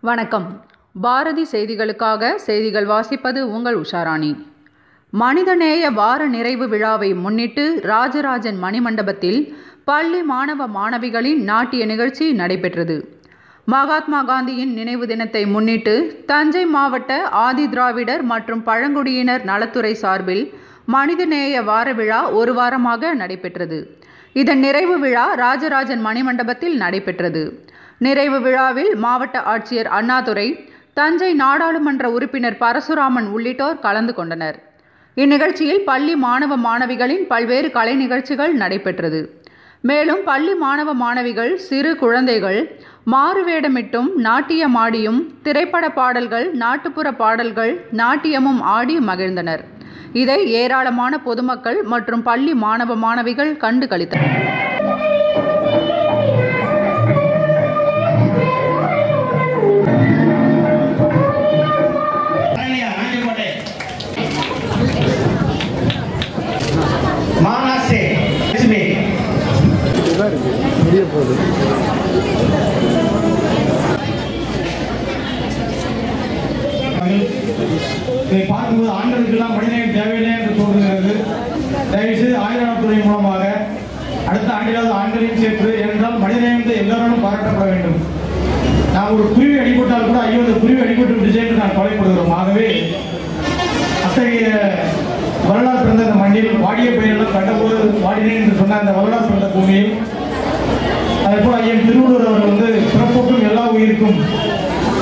வணக்கம். பாரதி செய்திகளுக்காக செய்திகள் வாசிப்பது உங்கள் உஷாராணி. மனிதநேய வார நிறைவு விழாவை முன்னிட்டு ராஜராஜன் மணிமண்டபத்தில் பள்ளி மாணவ மாணவிகளின் நாட்டிய நிகழ்ச்சி நடைபெற்றது. மகாத்மா காந்தியின் நினைவு தினத்தை முன்னிட்டு தஞ்சை மாவட்ட ஆதி திராவிடர் மற்றும் பழங்குடியினர் நலத்துறை சார்பில் மனிதநேய வார விழா ஒரு வாரமாக நடைபெற்றது. இதன் நிறைவு விழா ராஜராஜன் மணிமண்டபத்தில் நடைபெற்றது. நிறைவு விழாவில் மாவட்ட ஆட்சியர் அண்ணாதுரை, தஞ்சை நாடாளுமன்ற உறுப்பினர் பரசுராமன் உள்ளிட்டோர் கலந்து கொண்டனர். இந்நிகழ்ச்சியில் பள்ளி மாணவ மாணவிகளின் பல்வேறு கலை நிகழ்ச்சிகள் நடைபெற்றது. மேலும் பள்ளி மாணவ மாணவிகள், சிறு குழந்தைகள் மாறுவேடமிட்டும் நாட்டியமாடியும் திரைப்பட பாடல்கள், நாட்டுப்புற பாடல்கள், நாட்டியமும் ஆடி மகிழ்ந்தனர். இதை ஏராளமான பொதுமக்கள் மற்றும் பள்ளி மாணவ மாணவிகள் கண்டு களித்தனர். இதை பார்க்கும்போது ஆண்களுக்கெல்லாம் மனிதநேயம் தேவையில்லை என்று தோன்றுகிறது. தயவுசெய்து ஆயுதத்துறை மூலமாக அடுத்த ஆண்டிலாவது ஆண்களையும் சேர்த்து, ஏனென்றால் மனிதநேயத்தை எல்லாரும் பாராட்டப்பட வேண்டும். நாம் ஒரு குருவி அடிபட்டால் கூட ஐயோ அந்த குருவி அடிபட்டு விடுச்சு என்று நான் கவலைப்படுகிறோம். ஆகவே அத்தகைய வரலாறு பிறந்த அந்த மண்ணில் வாடிய பெயரெல்லாம் கண்டபோது வாடினேன் என்று சொன்ன அந்த வரலாறு பிறந்த பூமியில் அதே போல் ஐயன் திருவள்ளுவர் அவர்கள் பிறப்புக்கும் எல்லா உயிருக்கும்